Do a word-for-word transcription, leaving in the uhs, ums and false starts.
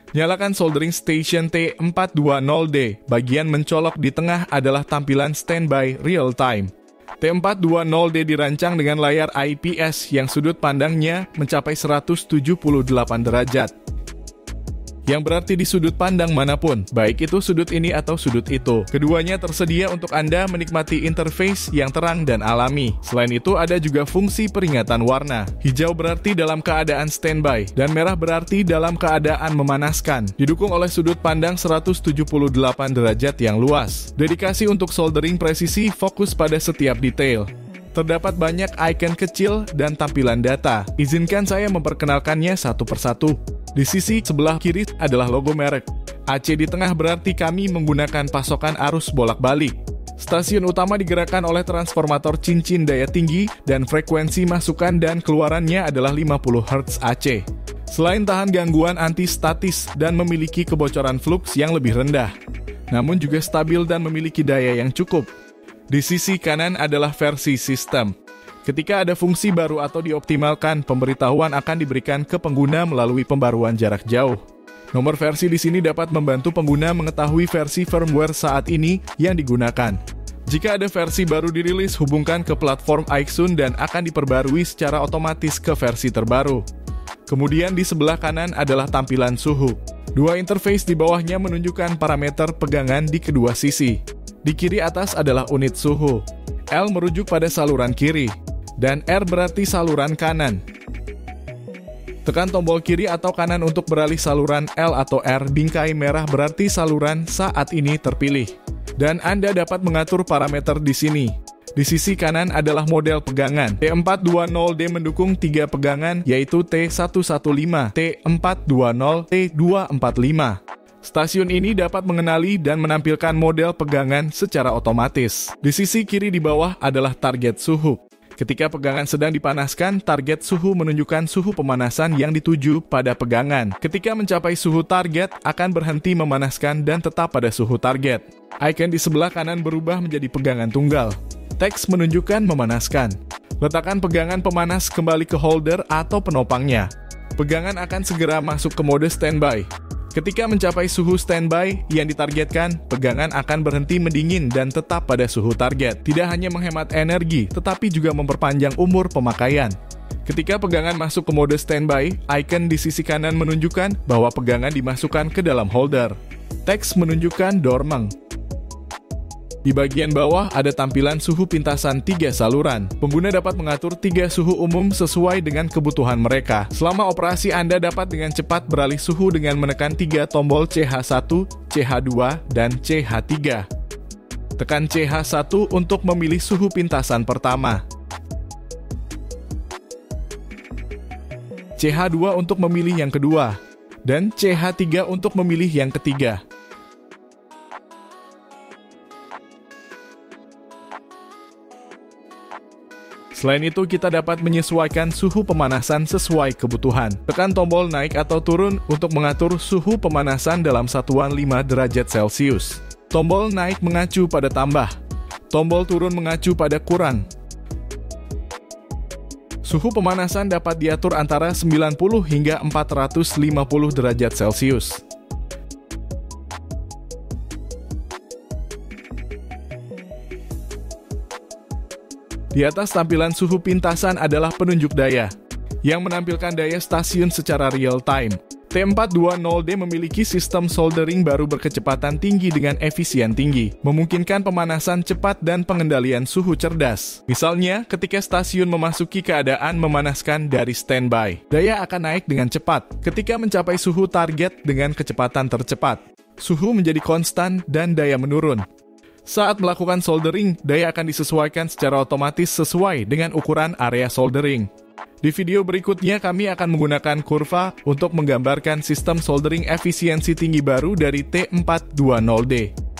Nyalakan soldering station T empat dua nol D. Bagian mencolok di tengah adalah tampilan standby real time. T empat dua nol D dirancang dengan layar I P S yang sudut pandangnya mencapai seratus tujuh puluh delapan derajat. Yang berarti di sudut pandang manapun, baik itu sudut ini atau sudut itu. Keduanya tersedia untuk Anda menikmati interface yang terang dan alami. Selain itu, ada juga fungsi peringatan warna. Hijau berarti dalam keadaan standby, dan merah berarti dalam keadaan memanaskan. Didukung oleh sudut pandang seratus tujuh puluh delapan derajat yang luas. Dedikasi untuk soldering presisi fokus pada setiap detail. Terdapat banyak icon kecil dan tampilan data. Izinkan saya memperkenalkannya satu persatu. Di sisi sebelah kiri adalah logo merek. A C di tengah berarti kami menggunakan pasokan arus bolak-balik. Stasiun utama digerakkan oleh transformator cincin daya tinggi dan frekuensi masukan dan keluarannya adalah lima puluh hertz A C. Selain tahan gangguan anti-statis dan memiliki kebocoran flux yang lebih rendah, namun juga stabil dan memiliki daya yang cukup. Di sisi kanan adalah versi sistem. Ketika ada fungsi baru atau dioptimalkan, pemberitahuan akan diberikan ke pengguna melalui pembaruan jarak jauh. Nomor versi di sini dapat membantu pengguna mengetahui versi firmware saat ini yang digunakan. Jika ada versi baru dirilis, hubungkan ke platform iXoon dan akan diperbarui secara otomatis ke versi terbaru. Kemudian di sebelah kanan adalah tampilan suhu. Dua interface di bawahnya menunjukkan parameter pegangan di kedua sisi. Di kiri atas adalah unit suhu. L merujuk pada saluran kiri, dan R berarti saluran kanan. Tekan tombol kiri atau kanan untuk beralih saluran L atau R. Bingkai merah berarti saluran saat ini terpilih. Dan Anda dapat mengatur parameter di sini. Di sisi kanan adalah model pegangan. T empat dua nol D mendukung tiga pegangan, yaitu T seratus lima belas, T empat dua nol, T dua empat lima. Stasiun ini dapat mengenali dan menampilkan model pegangan secara otomatis. Di sisi kiri di bawah adalah target suhu. Ketika pegangan sedang dipanaskan, target suhu menunjukkan suhu pemanasan yang dituju pada pegangan. Ketika mencapai suhu target, akan berhenti memanaskan dan tetap pada suhu target. Icon di sebelah kanan berubah menjadi pegangan tunggal. Teks menunjukkan memanaskan. Letakkan pegangan pemanas kembali ke holder atau penopangnya. Pegangan akan segera masuk ke mode standby. Ketika mencapai suhu standby yang ditargetkan, pegangan akan berhenti mendingin dan tetap pada suhu target. Tidak hanya menghemat energi, tetapi juga memperpanjang umur pemakaian. Ketika pegangan masuk ke mode standby, icon di sisi kanan menunjukkan bahwa pegangan dimasukkan ke dalam holder. Teks menunjukkan dormant. Di bagian bawah ada tampilan suhu pintasan tiga saluran. Pengguna dapat mengatur tiga suhu umum sesuai dengan kebutuhan mereka. Selama operasi Anda dapat dengan cepat beralih suhu dengan menekan tiga tombol C H satu, C H dua, dan C H tiga. Tekan C H satu untuk memilih suhu pintasan pertama. C H dua untuk memilih yang kedua. Dan C H tiga untuk memilih yang ketiga. Selain itu, kita dapat menyesuaikan suhu pemanasan sesuai kebutuhan. Tekan tombol naik atau turun untuk mengatur suhu pemanasan dalam satuan lima derajat Celcius. Tombol naik mengacu pada tambah. Tombol turun mengacu pada kurang. Suhu pemanasan dapat diatur antara sembilan puluh hingga empat ratus lima puluh derajat Celcius. Di atas tampilan suhu pintasan adalah penunjuk daya, yang menampilkan daya stasiun secara real time. T empat dua nol D memiliki sistem soldering baru berkecepatan tinggi dengan efisien tinggi, memungkinkan pemanasan cepat dan pengendalian suhu cerdas. Misalnya, ketika stasiun memasuki keadaan memanaskan dari standby, daya akan naik dengan cepat. Ketika mencapai suhu target dengan kecepatan tercepat, suhu menjadi konstan dan daya menurun. Saat melakukan soldering, daya akan disesuaikan secara otomatis sesuai dengan ukuran area soldering. Di video berikutnya, kami akan menggunakan kurva untuk menggambarkan sistem soldering efisiensi tinggi baru dari T empat dua nol D.